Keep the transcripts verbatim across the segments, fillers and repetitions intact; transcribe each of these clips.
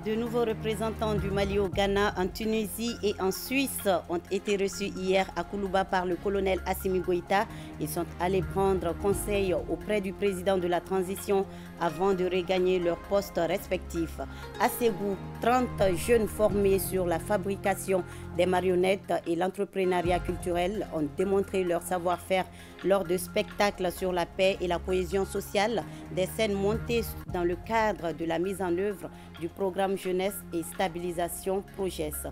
De nouveaux représentants du Mali au Ghana, en Tunisie et en Suisse ont été reçus hier à Koulouba par le colonel Assimi Goïta. Ils sont allés prendre conseil auprès du président de la transition avant de regagner leurs postes respectifs. À Ségou, trente jeunes formés sur la fabrication des marionnettes et l'entrepreneuriat culturel ont démontré leur savoir-faire lors de spectacles sur la paix et la cohésion sociale, des scènes montées dans le cadre de la mise en œuvre du programme Jeunesse et Stabilisation Progress.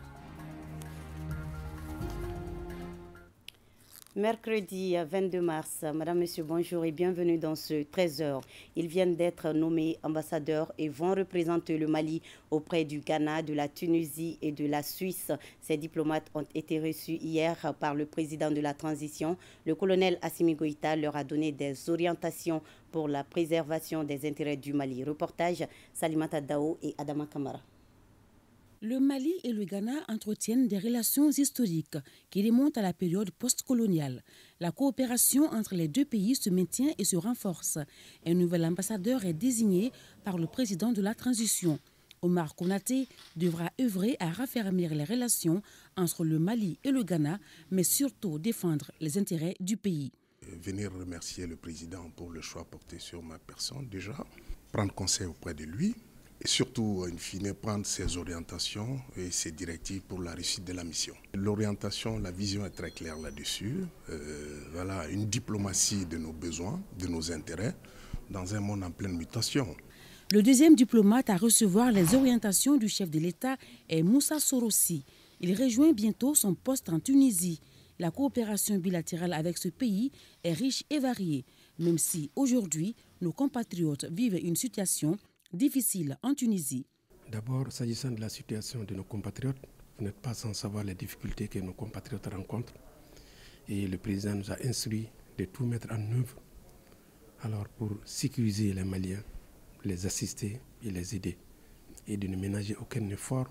Mercredi vingt-deux mars, Madame, Monsieur, bonjour et bienvenue dans ce treize heures. Ils viennent d'être nommés ambassadeurs et vont représenter le Mali auprès du Ghana, de la Tunisie et de la Suisse. Ces diplomates ont été reçus hier par le président de la transition. Le colonel Assimi Goïta leur a donné des orientations pour la préservation des intérêts du Mali. Reportage Salimata Dao et Adama Kamara. Le Mali et le Ghana entretiennent des relations historiques qui remontent à la période postcoloniale. La coopération entre les deux pays se maintient et se renforce. Un nouvel ambassadeur est désigné par le président de la transition. Omar Konaté devra œuvrer à raffermir les relations entre le Mali et le Ghana, mais surtout défendre les intérêts du pays. Venir remercier le président pour le choix porté sur ma personne déjà, prendre conseil auprès de lui, et surtout, in fine, prendre ses orientations et ses directives pour la réussite de la mission. L'orientation, la vision est très claire là-dessus. Euh, voilà, une diplomatie de nos besoins, de nos intérêts, dans un monde en pleine mutation. Le deuxième diplomate à recevoir les orientations du chef de l'État est Moussa Sorossi. Il rejoint bientôt son poste en Tunisie. La coopération bilatérale avec ce pays est riche et variée, même si aujourd'hui, nos compatriotes vivent une situation difficile en Tunisie. D'abord, s'agissant de la situation de nos compatriotes, vous n'êtes pas sans savoir les difficultés que nos compatriotes rencontrent. Et le président nous a instruit de tout mettre en œuvre alors pour sécuriser les Maliens, les assister et les aider. Et de ne ménager aucun effort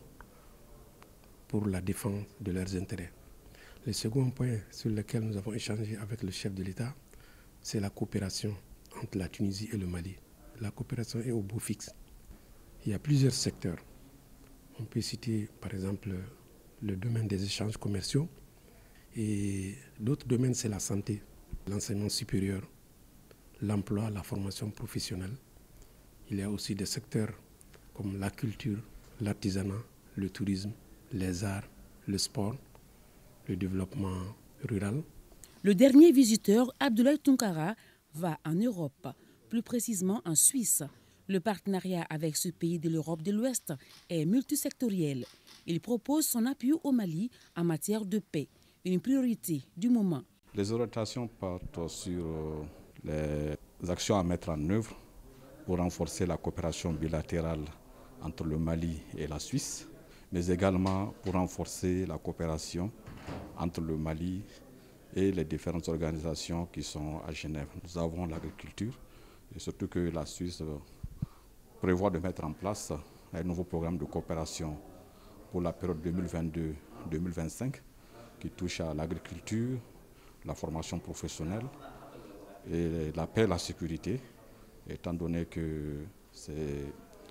pour la défense de leurs intérêts. Le second point sur lequel nous avons échangé avec le chef de l'État, c'est la coopération entre la Tunisie et le Mali. La coopération est au bout fixe. Il y a plusieurs secteurs. On peut citer par exemple le domaine des échanges commerciaux et d'autres domaines, c'est la santé, l'enseignement supérieur, l'emploi, la formation professionnelle. Il y a aussi des secteurs comme la culture, l'artisanat, le tourisme, les arts, le sport, le développement rural. Le dernier visiteur, Abdoulaye Tounkara, va en Europe, plus précisément en Suisse. Le partenariat avec ce pays de l'Europe de l'Ouest est multisectoriel. Il propose son appui au Mali en matière de paix, une priorité du moment. Les orientations portent sur les actions à mettre en œuvre pour renforcer la coopération bilatérale entre le Mali et la Suisse, mais également pour renforcer la coopération entre le Mali et les différentes organisations qui sont à Genève. Nous avons l'agriculture, et surtout que la Suisse prévoit de mettre en place un nouveau programme de coopération pour la période deux mille vingt-deux deux mille vingt-cinq qui touche à l'agriculture, la formation professionnelle et la paix et la sécurité, étant donné que c'est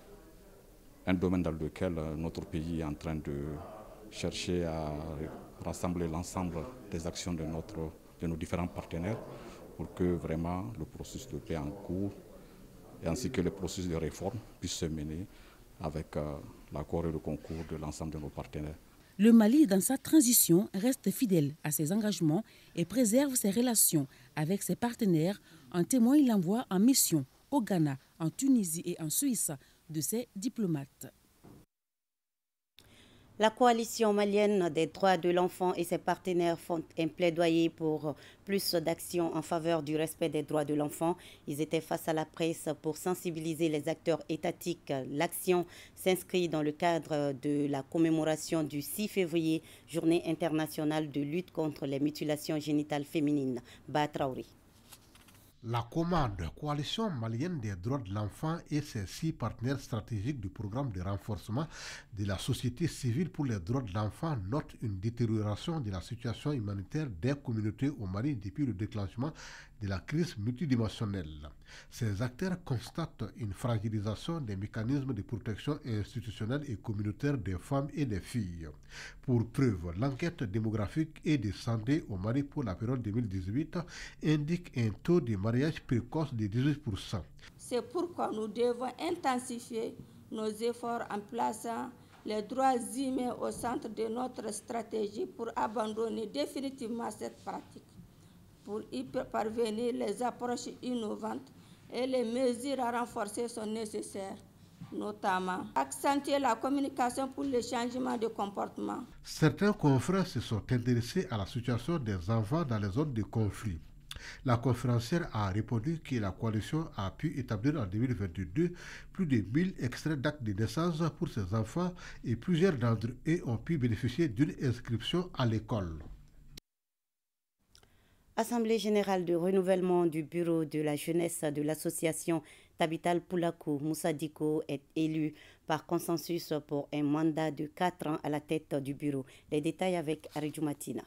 un domaine dans lequel notre pays est en train de chercher à rassembler l'ensemble des actions de, notre, de nos différents partenaires pour que vraiment le processus de paix en cours et ainsi que le processus de réforme puisse se mener avec euh, l'accord et le concours de l'ensemble de nos partenaires. Le Mali, dans sa transition, reste fidèle à ses engagements et préserve ses relations avec ses partenaires. En témoigne l'envoi en mission au Ghana, en Tunisie et en Suisse de ses diplomates. La coalition malienne des droits de l'enfant et ses partenaires font un plaidoyer pour plus d'actions en faveur du respect des droits de l'enfant. Ils étaient face à la presse pour sensibiliser les acteurs étatiques. L'action s'inscrit dans le cadre de la commémoration du six février, journée internationale de lutte contre les mutilations génitales féminines. Ba Traoré. La commande Coalition malienne des droits de l'enfant et ses six partenaires stratégiques du programme de renforcement de la société civile pour les droits de l'enfant note une détérioration de la situation humanitaire des communautés au Mali depuis le déclenchement de la crise multidimensionnelle. Ces acteurs constatent une fragilisation des mécanismes de protection institutionnelle et communautaire des femmes et des filles. Pour preuve, l'enquête démographique et de santé au Mali pour la période deux mille dix-huit indique un taux de mariage précoce de dix-huit pour cent. C'est pourquoi nous devons intensifier nos efforts en plaçant les droits humains au centre de notre stratégie pour abandonner définitivement cette pratique. Pour y parvenir, les approches innovantes et les mesures à renforcer sont nécessaires, notamment accentuer la communication pour le changement de comportement. Certains confrères se sont intéressés à la situation des enfants dans les zones de conflit. La conférencière a répondu que la coalition a pu établir en deux mille vingt-deux plus de mille extraits d'actes de naissance pour ces enfants et plusieurs d'entre eux ont pu bénéficier d'une inscription à l'école. Assemblée générale de renouvellement du bureau de la jeunesse de l'association Tabital Poulakou, Moussa Diko est élu par consensus pour un mandat de quatre ans à la tête du bureau. Les détails avec Aridjou Matina.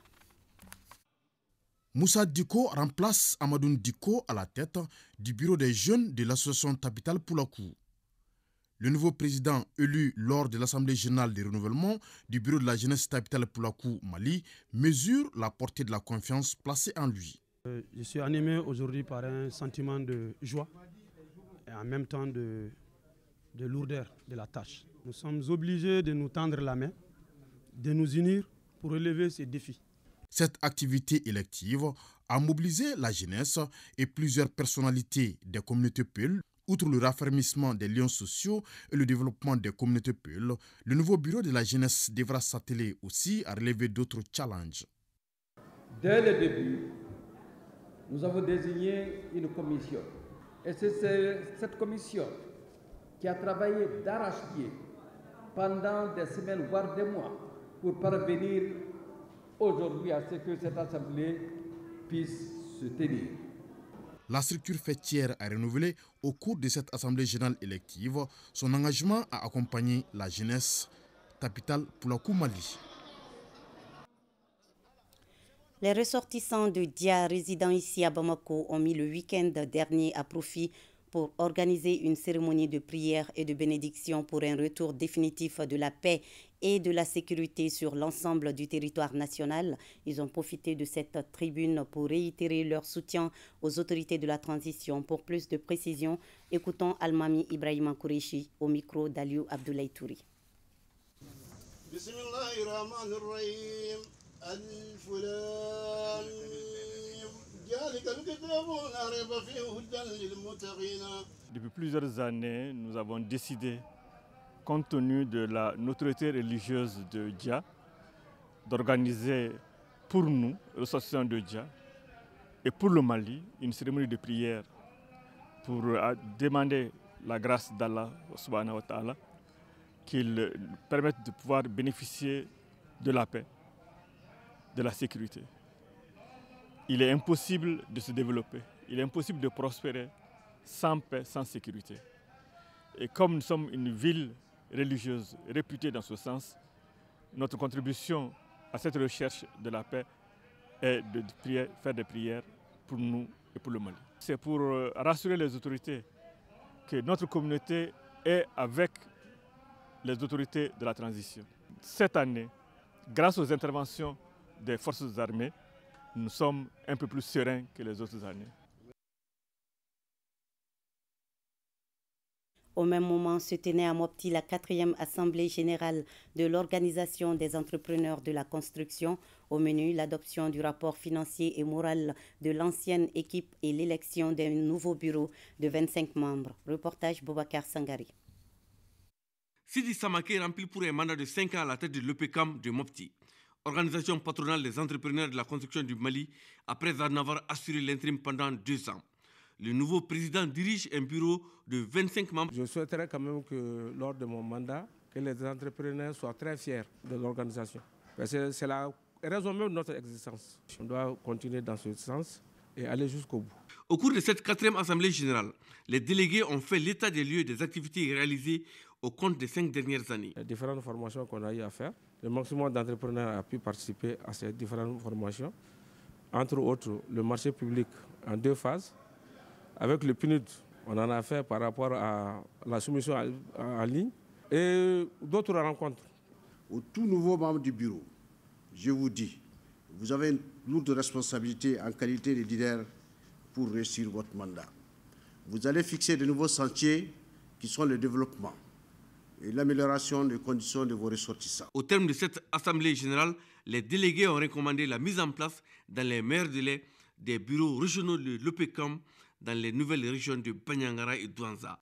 Moussa Diko remplace Amadoun Diko à la tête du bureau des jeunes de l'association Tabital Poulakou. Le nouveau président élu lors de l'Assemblée générale de renouvellement du bureau de la jeunesse Tabital Poulakou Mali mesure la portée de la confiance placée en lui. Je suis animé aujourd'hui par un sentiment de joie et en même temps de, de lourdeur de la tâche. Nous sommes obligés de nous tendre la main, de nous unir pour relever ces défis. Cette activité élective a mobilisé la jeunesse et plusieurs personnalités des communautés Peul. Outre le raffermissement des liens sociaux et le développement des communautés Peul, le nouveau bureau de la jeunesse devra s'atteler aussi à relever d'autres challenges. Dès le début, nous avons désigné une commission. Et c'est cette commission qui a travaillé d'arrache-pied pendant des semaines, voire des mois, pour parvenir aujourd'hui à ce que cette assemblée puisse se tenir. La structure fêtière a renouvelé au cours de cette assemblée générale élective son engagement à accompagner la jeunesse Tabital Poulakou Mali. Les ressortissants de Dia résidant ici à Bamako ont mis le week-end dernier à profit pour organiser une cérémonie de prière et de bénédiction pour un retour définitif de la paix et de la sécurité sur l'ensemble du territoire national. Ils ont profité de cette tribune pour réitérer leur soutien aux autorités de la transition. Pour plus de précisions, écoutons Almami Ibrahima Kourechi au micro d'Aliou Abdoulaye Touri. Depuis plusieurs années, nous avons décidé, compte tenu de la notoriété religieuse de Dia, d'organiser pour nous, l'association de Dia, et pour le Mali, une cérémonie de prière pour demander la grâce d'Allah subhanahu wa ta'ala, qu'il permette de pouvoir bénéficier de la paix, de la sécurité. Il est impossible de se développer, il est impossible de prospérer sans paix, sans sécurité. Et comme nous sommes une ville religieuse réputée dans ce sens, notre contribution à cette recherche de la paix est de prier, faire des prières pour nous et pour le Mali. C'est pour rassurer les autorités que notre communauté est avec les autorités de la transition. Cette année, grâce aux interventions des forces armées, nous sommes un peu plus sereins que les autres années. Au même moment se tenait à Mopti la quatrième assemblée générale de l'Organisation des entrepreneurs de la construction. Au menu, l'adoption du rapport financier et moral de l'ancienne équipe et l'élection d'un nouveau bureau de vingt-cinq membres. Reportage Boubacar Sangari. Sidi Samaké remplit pour un mandat de cinq ans à la tête de l'E P C A M de Mopti, organisation patronale des entrepreneurs de la construction du Mali, après en avoir assuré l'intérim pendant deux ans. Le nouveau président dirige un bureau de vingt-cinq membres. Je souhaiterais quand même que lors de mon mandat, que les entrepreneurs soient très fiers de l'organisation. Parce que c'est la raison même de notre existence. On doit continuer dans ce sens et aller jusqu'au bout. Au cours de cette quatrième assemblée générale, les délégués ont fait l'état des lieux des activités réalisées au compte des cinq dernières années. Les différentes formations qu'on a eu à faire, le maximum d'entrepreneurs a pu participer à ces différentes formations. Entre autres, le marché public en deux phases, Avec le P N U D, on en a fait par rapport à la soumission en ligne et d'autres rencontres. Aux tout nouveaux membres du bureau, je vous dis, vous avez une lourde responsabilité en qualité de leader pour réussir votre mandat. Vous allez fixer de nouveaux sentiers qui sont le développement et l'amélioration des conditions de vos ressortissants. Au terme de cette assemblée générale, les délégués ont recommandé la mise en place dans les meilleurs délais des bureaux régionaux de l'O P E C A M dans les nouvelles régions de Banyangara et Douanza.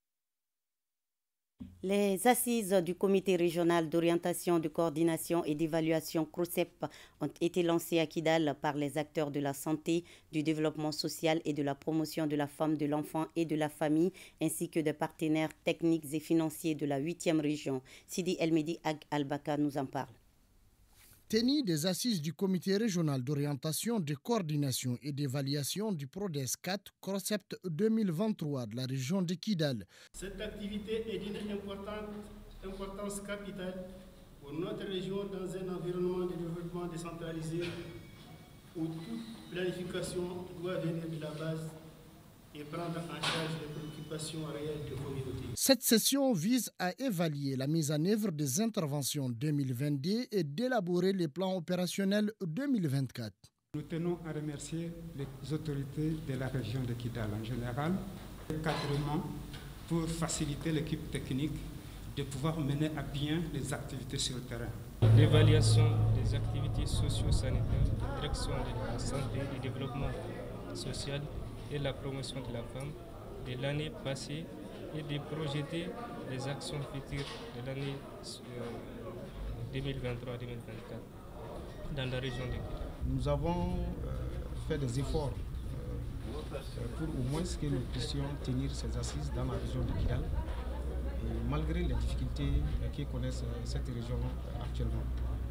Les assises du comité régional d'orientation, de coordination et d'évaluation CROCEP ont été lancées à Kidal par les acteurs de la santé, du développement social et de la promotion de la femme, de l'enfant et de la famille, ainsi que des partenaires techniques et financiers de la huitième région. Sidi Elmedi Ag Albaka nous en parle. Tenue des assises du comité régional d'orientation, de coordination et d'évaluation du PRODES quatre CROCEP deux mille vingt-trois de la région de Kidal. Cette activité est d'une importance capitale pour notre région dans un environnement de développement décentralisé où toute planification doit venir de la base et prendre en charge les préoccupations réelles de communauté. Cette session vise à évaluer la mise en œuvre des interventions deux mille vingt-deux et d'élaborer les plans opérationnels deux mille vingt-quatre. Nous tenons à remercier les autorités de la région de Kidal en général, l'encadrement pour faciliter l'équipe technique de pouvoir mener à bien les activités sur le terrain. L'évaluation des activités socio-sanitaires, la direction de la santé et du développement social et la promotion de la femme de l'année passée et de projeter les actions futures de l'année deux mille vingt-trois deux mille vingt-quatre dans la région de Kidal. Nous avons euh, fait des efforts euh, pour au moins que nous puissions tenir ces assises dans la région de Kidal, et malgré les difficultés que connaissent cette région actuellement.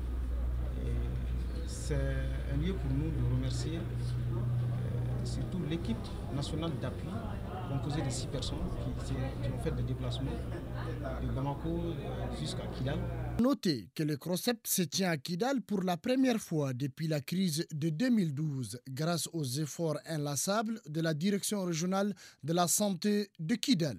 C'est un lieu pour nous de remercier surtout l'équipe nationale d'appui composée de six personnes qui, qui ont fait des déplacements de Bamako jusqu'à Kidal. Notez que le CROCEP se tient à Kidal pour la première fois depuis la crise de deux mille douze grâce aux efforts inlassables de la direction régionale de la santé de Kidal.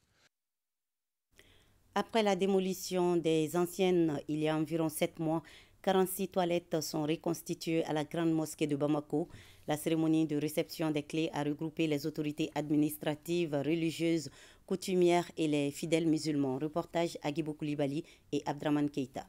Après la démolition des anciennes il y a environ sept mois, quarante-six toilettes sont reconstituées à la grande mosquée de Bamako. La cérémonie de réception des clés a regroupé les autorités administratives, religieuses, coutumières et les fidèles musulmans. Reportage Agibou Koulibaly et Abdraman Keita.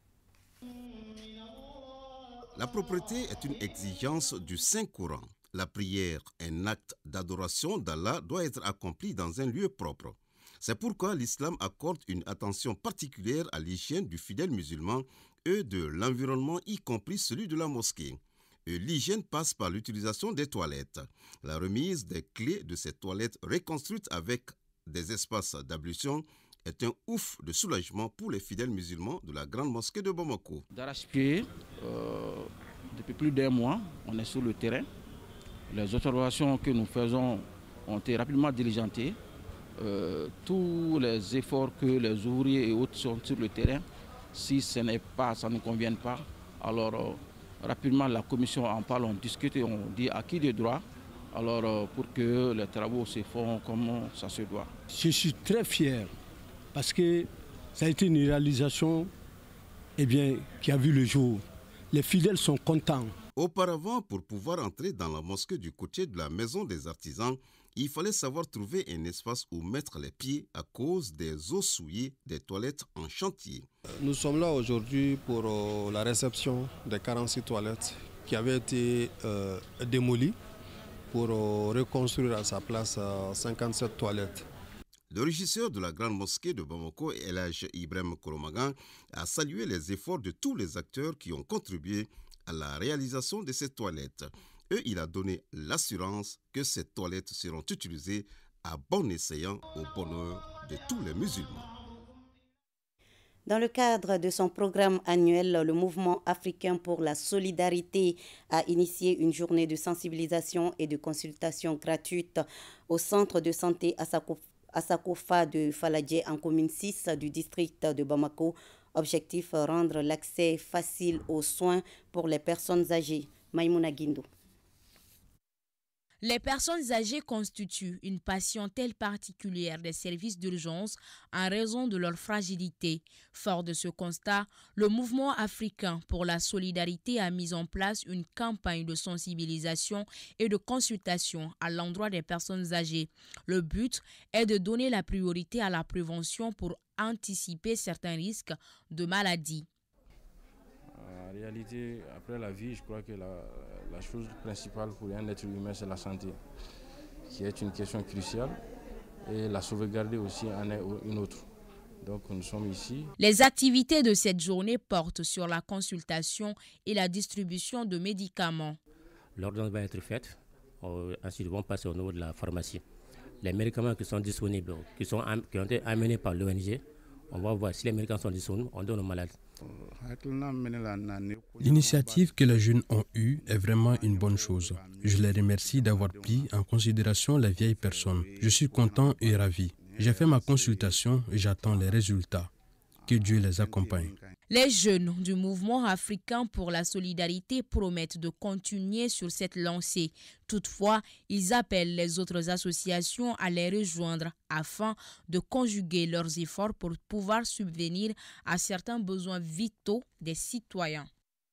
La propreté est une exigence du Saint-Coran. La prière, un acte d'adoration d'Allah, doit être accompli dans un lieu propre. C'est pourquoi l'islam accorde une attention particulière à l'hygiène du fidèle musulman et de l'environnement, y compris celui de la mosquée. L'hygiène passe par l'utilisation des toilettes. La remise des clés de ces toilettes reconstruites avec des espaces d'ablution est un ouf de soulagement pour les fidèles musulmans de la grande mosquée de Bamako. D'arrache-pied, euh, depuis plus d'un mois, on est sur le terrain. Les observations que nous faisons ont été rapidement diligentées. Euh, tous les efforts que les ouvriers et autres sont sur le terrain, si ce n'est pas, ça ne convient pas, alors euh, rapidement la commission en parle, on discute et on dit à qui de droit, alors euh, pour que les travaux se font comme ça se doit. Je suis très fier parce que ça a été une réalisation eh bien, qui a vu le jour. Les fidèles sont contents. Auparavant, pour pouvoir entrer dans la mosquée du côté de la maison des artisans, il fallait savoir trouver un espace où mettre les pieds à cause des eaux souillées des toilettes en chantier. Nous sommes là aujourd'hui pour euh, la réception des quarante-six toilettes qui avaient été euh, démolies pour euh, reconstruire à sa place euh, cinquante-sept toilettes. Le régisseur de la grande mosquée de Bamako, El Hadj Ibrahim Kolomagan, a salué les efforts de tous les acteurs qui ont contribué à la réalisation de ces toilettes. Et il a donné l'assurance que ces toilettes seront utilisées à bon escient au bonheur de tous les musulmans. Dans le cadre de son programme annuel, le Mouvement africain pour la solidarité a initié une journée de sensibilisation et de consultation gratuite au centre de santé Assakofa de Faladje en commune six du district de Bamako. Objectif, rendre l'accès facile aux soins pour les personnes âgées. Maïmouna Guindo. Les personnes âgées constituent une patientèle particulière des services d'urgence en raison de leur fragilité. Fort de ce constat, le mouvement africain pour la solidarité a mis en place une campagne de sensibilisation et de consultation à l'endroit des personnes âgées. Le but est de donner la priorité à la prévention pour anticiper certains risques de maladies. En réalité, après la vie, je crois que la, la chose principale pour un être humain, c'est la santé, qui est une question cruciale, et la sauvegarder aussi en est une autre. Donc nous sommes ici. Les activités de cette journée portent sur la consultation et la distribution de médicaments. L'ordonnance va être faite, ensuite ils vont passer au niveau de la pharmacie. Les médicaments qui sont disponibles, qui, sont, qui ont été amenés par l'O N G, on va voir si les médicaments sont disponibles, on donne aux malades. L'initiative que les jeunes ont eue est vraiment une bonne chose. Je les remercie d'avoir pris en considération les vieilles personnes. Je suis content et ravi. J'ai fait ma consultation et j'attends les résultats. Que Dieu les accompagne. Les jeunes du mouvement africain pour la solidarité promettent de continuer sur cette lancée. Toutefois, ils appellent les autres associations à les rejoindre afin de conjuguer leurs efforts pour pouvoir subvenir à certains besoins vitaux des citoyens.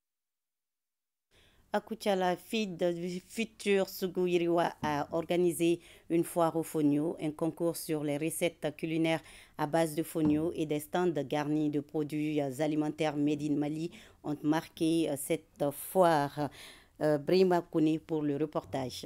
Akuchala Feed Futur Suguiriwa a organisé une foire au fonio, un concours sur les recettes culinaires à base de fonio et des stands garnis de produits alimentaires made in Mali ont marqué cette foire. Euh, Brima Kone pour le reportage.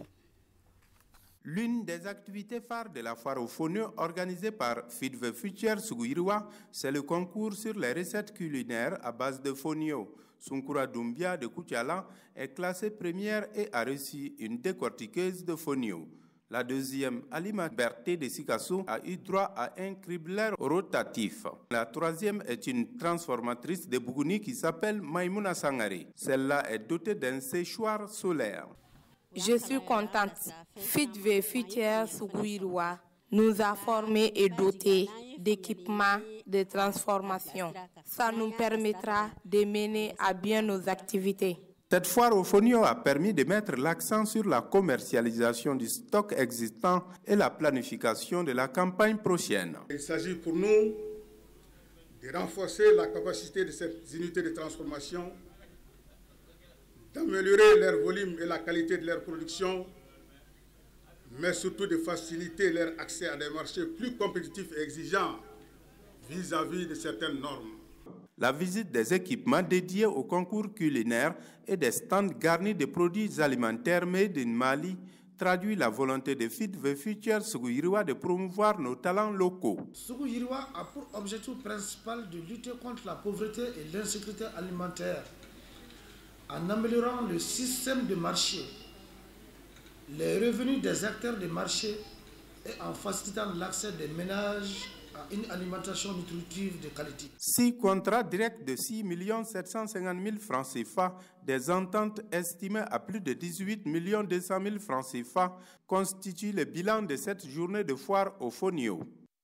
L'une des activités phares de la foire au fonio organisée par Feed the Future Suguiriwa, c'est le concours sur les recettes culinaires à base de fonio. Sunkura Doumbia de Koutiala est classée première et a reçu une décortiqueuse de fonio. La deuxième, Alima Berté de Sikassou, a eu droit à un cribleur rotatif. La troisième est une transformatrice de Bougouni qui s'appelle Maïmouna Sangare. Celle-là est dotée d'un séchoir solaire. Je suis contente. Feed the Future Suguiriwa nous a formés et dotés d'équipements de transformation. Ça nous permettra de mener à bien nos activités. Cette foire au fonio a permis de mettre l'accent sur la commercialisation du stock existant et la planification de la campagne prochaine. Il s'agit pour nous de renforcer la capacité de ces unités de transformation, d'améliorer leur volume et la qualité de leur production, mais surtout de faciliter leur accès à des marchés plus compétitifs et exigeants vis-à-vis de certaines normes. La visite des équipements dédiés au concours culinaire et des stands garnis de produits alimentaires made in Mali traduit la volonté de Feed the Future Suguiriwa de promouvoir nos talents locaux. Suguiriwa a pour objectif principal de lutter contre la pauvreté et l'insécurité alimentaire en améliorant le système de marché, les revenus des acteurs de marché et en facilitant l'accès des ménages à une alimentation nutritive de qualité. Six contrats directs de six millions sept cent cinquante mille francs C F A, des ententes estimées à plus de dix-huit millions deux cent mille francs C F A constituent le bilan de cette journée de foire au fonio.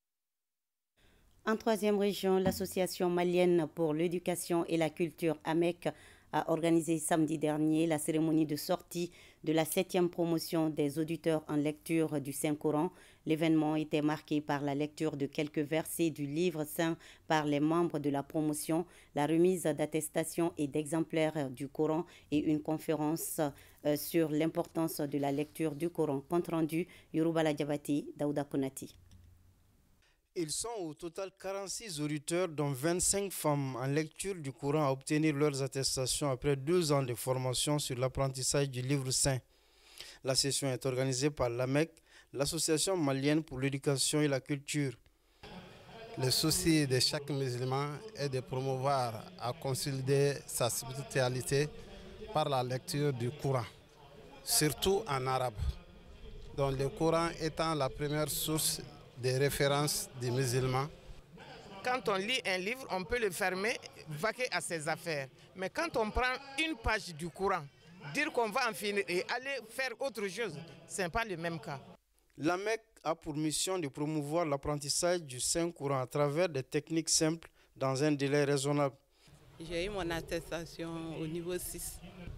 En troisième région, l'association malienne pour l'éducation et la culture A M E C a organisé samedi dernier la cérémonie de sortie de la septième promotion des auditeurs en lecture du Saint-Coran. L'événement était marqué par la lecture de quelques versets du livre saint par les membres de la promotion, la remise d'attestations et d'exemplaires du Coran et une conférence euh, sur l'importance de la lecture du Coran. Compte rendu, Yoruba Diabati, Daouda Konati. Ils sont au total quarante-six auditeurs, dont vingt-cinq femmes en lecture du Coran, à obtenir leurs attestations après deux ans de formation sur l'apprentissage du livre saint. La session est organisée par l'A M E C, l'association malienne pour l'éducation et la culture. Le souci de chaque musulman est de promouvoir à consolider sa spiritualité par la lecture du Coran, surtout en arabe, dont le Coran étant la première source des références des musulmans. Quand on lit un livre, on peut le fermer, vaquer à ses affaires. Mais quand on prend une page du Coran, dire qu'on va en finir et aller faire autre chose, ce n'est pas le même cas. L'A M E C a pour mission de promouvoir l'apprentissage du Saint-Coran à travers des techniques simples dans un délai raisonnable. J'ai eu mon attestation au niveau six.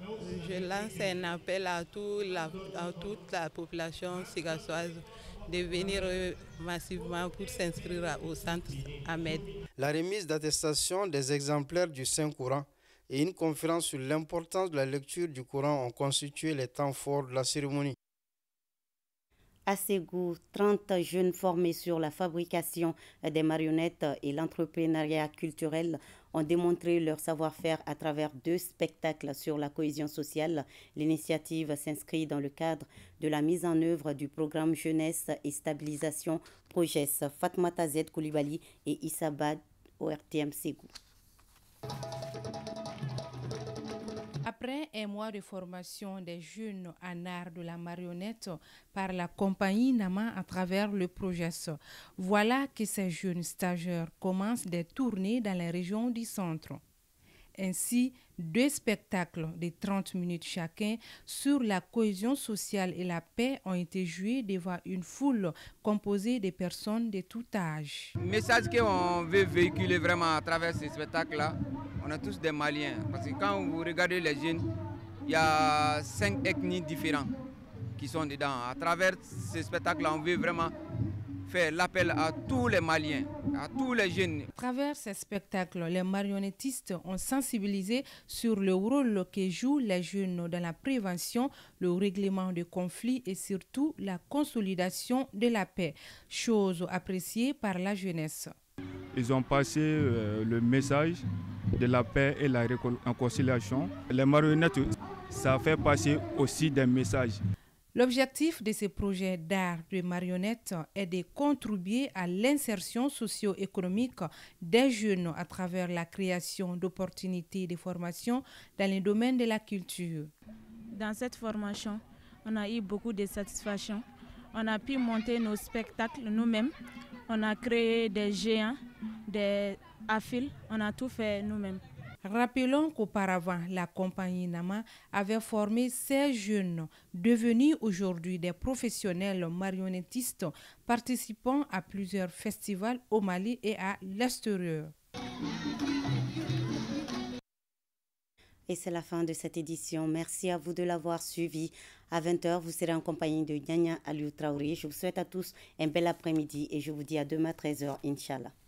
Je lance un appel à, tout la, à toute la population sigassoise de venir massivement pour s'inscrire au centre Ahmed. La remise d'attestation des exemplaires du Saint-Coran et une conférence sur l'importance de la lecture du Coran ont constitué les temps forts de la cérémonie. À Ségou, trente jeunes formés sur la fabrication des marionnettes et l'entrepreneuriat culturel ont démontré leur savoir-faire à travers deux spectacles sur la cohésion sociale. L'initiative s'inscrit dans le cadre de la mise en œuvre du programme Jeunesse et Stabilisation Progress. Fatmata Z Koulibaly et Issabad au R T M Ségou. Après un mois de formation des jeunes en art de la marionnette par la compagnie Nama à travers le projet, voilà que ces jeunes stagiaires commencent des tournées dans les régions du centre. Ainsi, deux spectacles de trente minutes chacun sur la cohésion sociale et la paix ont été joués devant une foule composée de personnes de tout âge. Le message qu'on veut véhiculer vraiment à travers ces spectacles-là, on est tous des Maliens. Parce que quand vous regardez les jeunes, il y a cinq ethnies différentes qui sont dedans. À travers ces spectacles-là, on veut vraiment faire l'appel à tous les Maliens, à tous les jeunes. À travers ces spectacles, les marionnettistes ont sensibilisé sur le rôle que jouent les jeunes dans la prévention, le règlement de conflits et surtout la consolidation de la paix, chose appréciée par la jeunesse. Ils ont passé euh, le message de la paix et la réconciliation. Les marionnettes, ça fait passer aussi des messages. L'objectif de ces projets d'art de marionnettes est de contribuer à l'insertion socio-économique des jeunes à travers la création d'opportunités de formation dans le domaine de la culture. Dans cette formation, on a eu beaucoup de satisfaction. On a pu monter nos spectacles nous-mêmes. On a créé des géants, des affiles. On a tout fait nous-mêmes. Rappelons qu'auparavant, la compagnie Nama avait formé ces jeunes, devenus aujourd'hui des professionnels marionnettistes, participant à plusieurs festivals au Mali et à l'extérieur. Et c'est la fin de cette édition. Merci à vous de l'avoir suivi. À vingt heures, vous serez en compagnie de Nyanya Aliou Traoré. Je vous souhaite à tous un bel après-midi et je vous dis à demain à treize heures, Inch'Allah.